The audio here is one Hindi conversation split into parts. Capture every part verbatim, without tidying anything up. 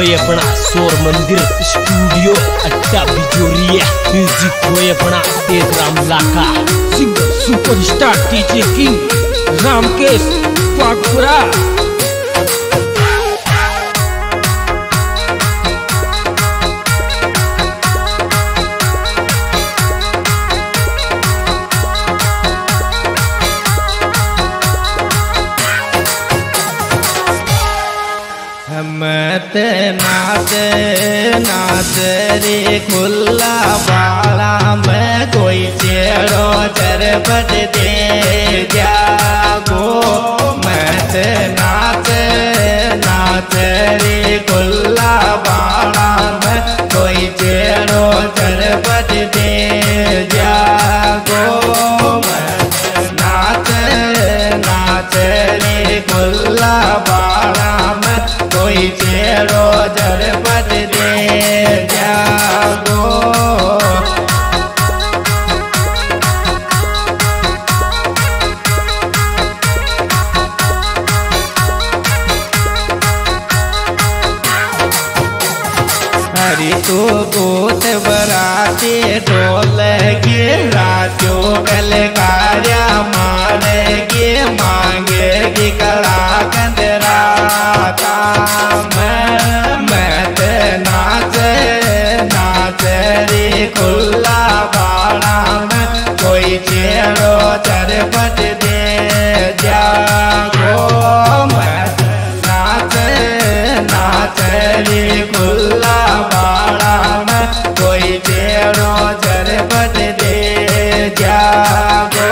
होए अपना शोर मंदिर स्टूडियो अड्डा बिजोरिया। म्यूजिक होए अपना Tej Ram Laka. Singer superstar DJ king Ramkesh Pakpura. मत नाच नाच रे खुला बाला में कोई चेड़ो चरपट दे जागो। मत नाच नाच रे खुला बाला में कोई चेड़ो चरपट दे जागो। मत नाच नाच रे खुला बाला में कोई चेड़ो झरपट दे जागो। हरी तो गोत बराते ढोल गे राजो कल कार्या मारे गे मांगे गे कला कंदराता। मत नाच नाच रे खुला बाड़ा में कोई चेड़ो चरपट दे जागो। मत नाच नाच रे खुला बाड़ा में कोई चेड़ो चरपट दे जागो।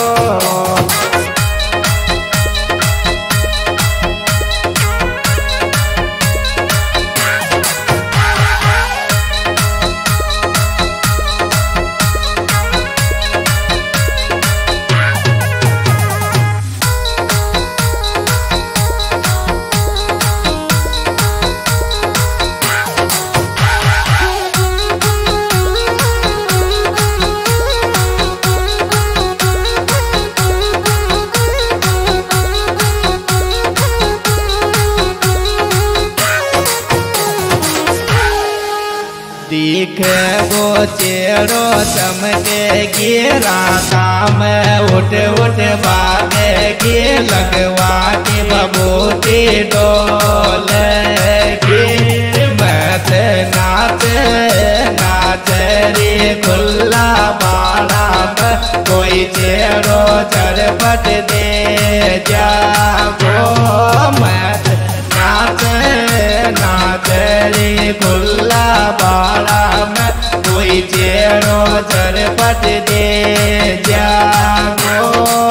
दिख वो चेड़ो चमके गे राता में उठ उठ भागे गे लगवा के बबूती डोल गे। मत नाच नाच रे खुला बाड़ा में कोई चेड़ो चरपट दे जागो। मत नाच नाच रे खुला बाड़ा में कोई चेड़ो चरपट दे जागो।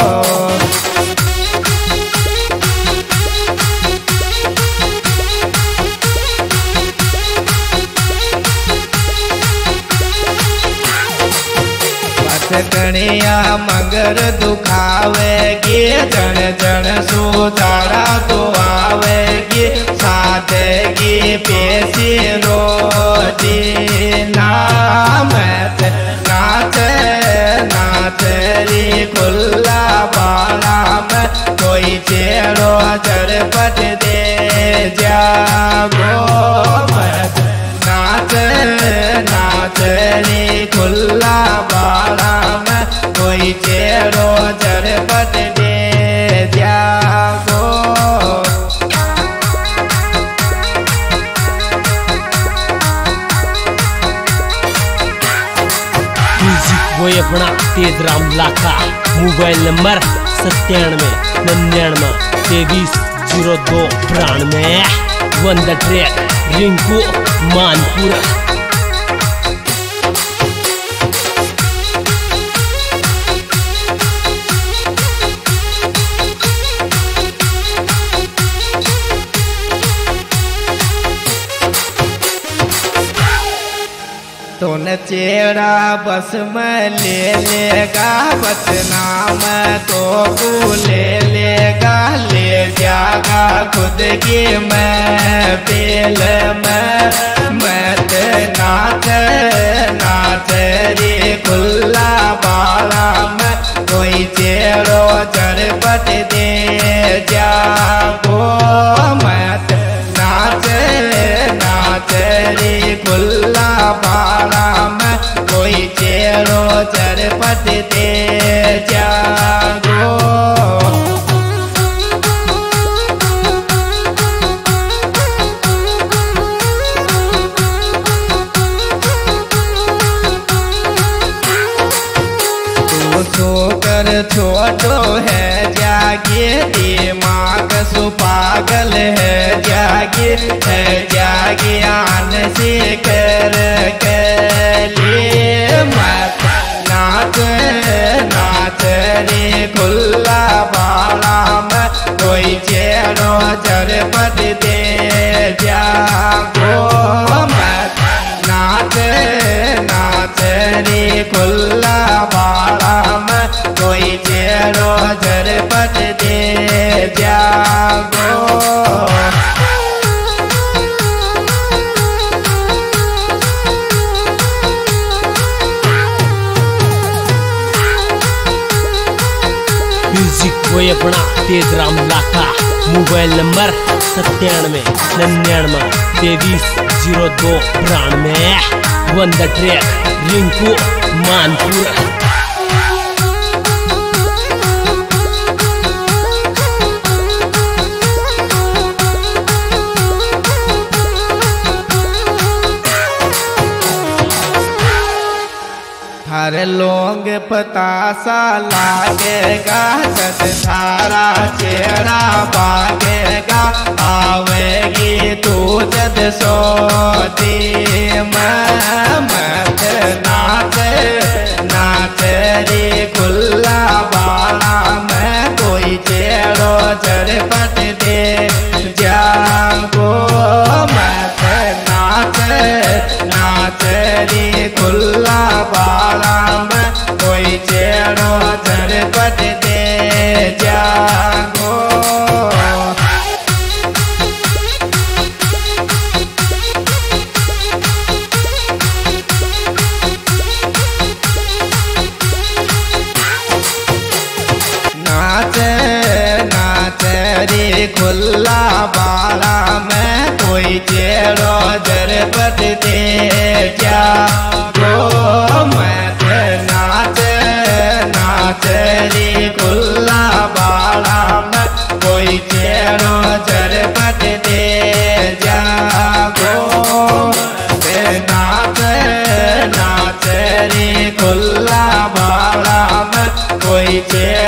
कणिया मगर दुखावे गे जन जन सुधारा तो आवे गे साथ गे पेशी रोजी नाम। नाच नाच रे खुला बाड़ा में कोई चेड़ो चरपट दे जागो। मत नाच नाच रे खुला बाड़ा में कोई चेड़ो चरपट दे जागो। म्यूजिक होए अपना तेज राम लाका। मोबाइल नंबर सत्तानवे निन्यानवे तेईस जीरो दो बानवे। On the track Rinku Manpura. तो न चेड़ा बस में ले लेगा बदनाम तो तू ले लेगा ले जागा खुद की मैं बेल में। मत नाच नाच रे खुला बाड़ा में कोई चेड़ो चरपट दे जागो। मत नाच नाच खुला बाड़ा में कोई चेड़ो चरपट दे जागो। सोकर छोटो है जागे दिमाग सुपागल है जागे है जागे आन से कर लिए मत नाच नाच रे खुला बाड़ा में कोई चेड़ो चरपट दे जागो। मत नाच नाच रे खुला बाड़ा में कोई चेड़ो चरपट दे जागो। म्यूजिक कोई अपना तेज राम लाका। मोबाइल नंबर सत्तानवे निन्यानवे तेईस जीरो दो बानवे। On the track Rinku Manpur. हर लोग पतासा लागेगा सत सारा चेहरा बागेगा आवेगी तू जद सोती मत नाच नाच रे खुला बाड़ा में कोई चेड़ो चरपट दे जागो। मत नाच नाच रे खुला बाड़ा में कोई चेड़ो चरपट दे जागो। नाच नाच रे खुला बाड़ा में कोई चेड़ो चरपट दे जागो। मत नाच नाच रे खुला बाड़ा में कोई चेड़ो चरपट दे जागो। नाच नाच रे खुला बाड़ा में कोई चेड़ो